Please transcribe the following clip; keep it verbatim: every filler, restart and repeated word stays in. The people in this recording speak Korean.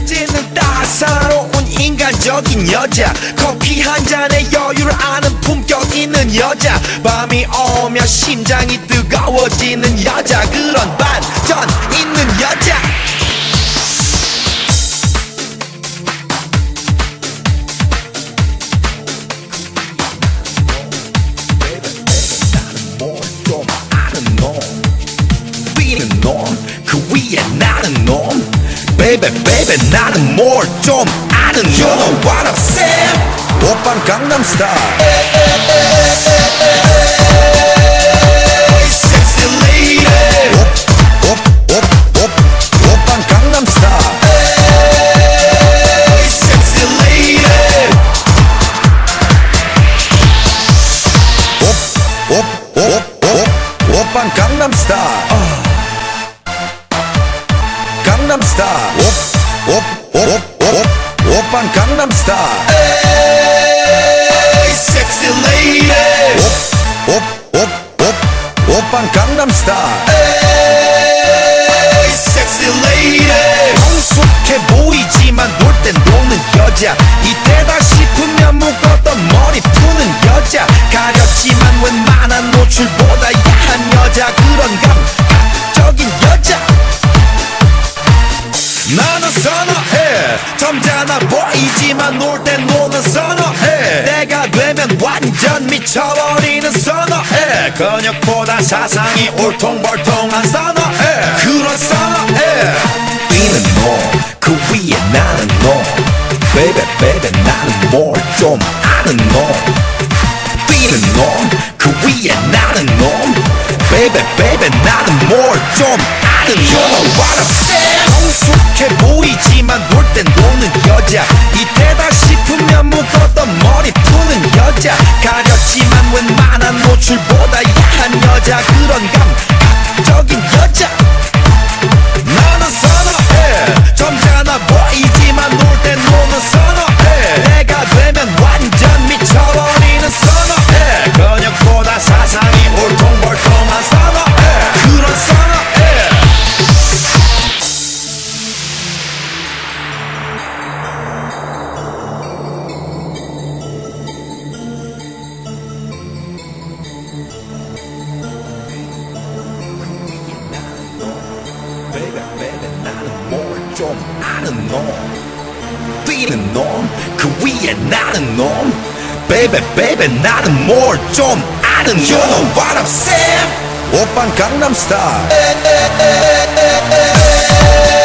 느껴지는 따사로운 인간적인 여자, 커피 한 잔에 여유를 아는 품격 있는 여자, 밤이 오면 심장이 뜨거워지는 여자, 그런 반전 있는 여자. 그 위에 나는 놈 Baby baby 나는 뭘 좀 아는 놈 You know what I'm saying 오빤 강남스타일 Sexy lady 오, 오, 오, 오, 오빤 강남스타일 Sexy lady 오, 오, 오, 오, 오빤 강남스타일 강남스타일 옵, 옵, 옵, 옵, 오빤 강남스타일 Sexy lady 옵, 옵, 옵, 옵, 오빤 강남스타일 Sexy lady 성숙해 보이지만 놀 땐 노는 여자, 이때다 싶으면 묶었던 머리 푸는 여자, 가렸지만 웬만한 노출보다 야한 여자, 그런 감각적인 여자 나는 선호해. 점잖아 보이지만 놀 땐 노는 선호해. 내가 되면 완전 미쳐버리는 선호해. 근육보다 사상이 올통벌통한 선호해. 그런 선호해. 뛰는 놈, 그 위에 나는 놈 Baby baby 나는 뭘 좀 아는 놈 뛰는 놈, 그 위에 나는 놈 Baby baby 나는 뭘 좀 아는 놈 You know what I'm saying 성숙해 보이지만 놀 땐 노는 여자, 이때다 싶으면 묶었던 머리 푸는 여자, 가렸지만 웬만한 노출보다 야한 여자, 그런 감각적인 여자 나는 선호해. 점잖아 보이지만 놀 땐 노는 선호해. 내가 되면 완전 미쳐버리는 선호해. 근육보다 사상이 올통벌통한 선호해. 그런 선호해. Baby baby 나는 뭘 좀 아는 놈 뛰는 놈, 그 위에 나는 놈 Baby baby 나는 뭘 좀 아는 놈 You know what I'm saying 오빤 강남스타일